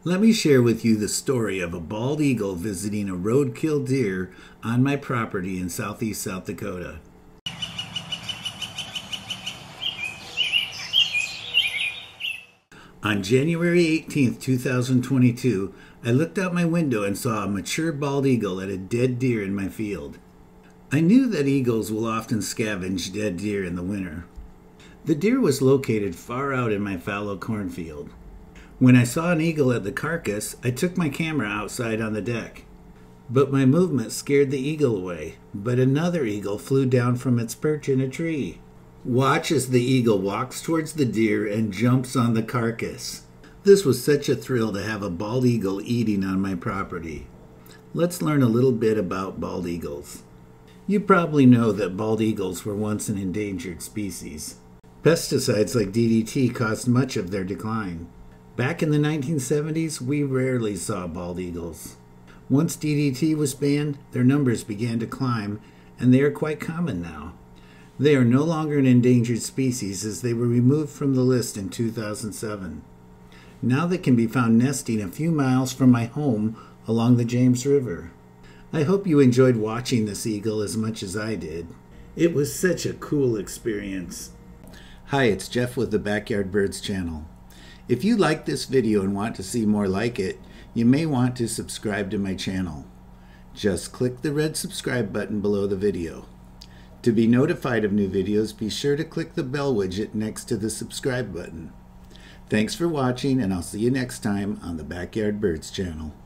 Let me share with you the story of a bald eagle visiting a roadkill deer on my property in southeast South Dakota. On January 18, 2022, I looked out my window and saw a mature bald eagle at a dead deer in my field. I knew that eagles will often scavenge dead deer in the winter. The deer was located far out in my fallow cornfield. When I saw an eagle at the Carcass, I took my camera outside on the deck. But my movement scared the eagle away, but another eagle flew down from its perch in a tree. Watch as the eagle walks towards the deer and jumps on the carcass. This was such a thrill to have a bald eagle eating on my property. Let's learn a little bit about bald eagles. You probably know that bald eagles were once an endangered species. Pesticides like DDT caused much of their decline. Back in the 1970s, we rarely saw bald eagles. Once DDT was banned, their numbers began to climb, and they are quite common now. They are no longer an endangered species as they were removed from the list in 2007. Now they can be found nesting a few miles from my home along the James River. I hope you enjoyed watching this eagle as much as I did. It was such a cool experience. Hi, it's Jeff with the Backyard Birds channel. If you like this video and want to see more like it, you may want to subscribe to my channel. Just click the red subscribe button below the video. To be notified of new videos, be sure to click the bell widget next to the subscribe button. Thanks for watching, and I'll see you next time on the Backyard Birds channel.